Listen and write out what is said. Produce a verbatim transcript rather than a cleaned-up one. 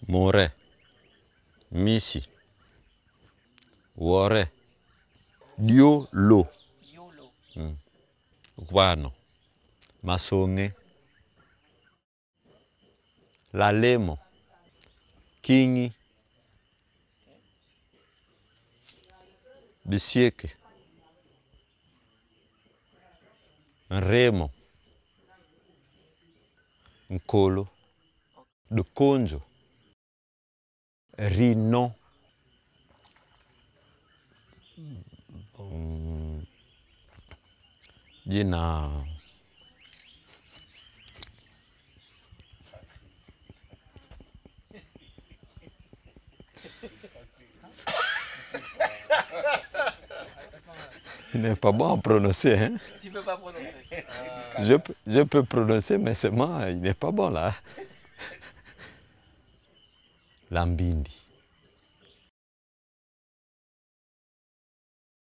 More, Misi, Wore, Diolo, mm. Guano, Masonge, Lalemo, Kingi, Bisieke, Remo, Nkolo, Dukonjo, Rino, um, jina il n'est pas bon à prononcer, hein? Tu peux pas prononcer. Je, je peux prononcer, mais c'est moi, il n'est pas bon là. Lambindi.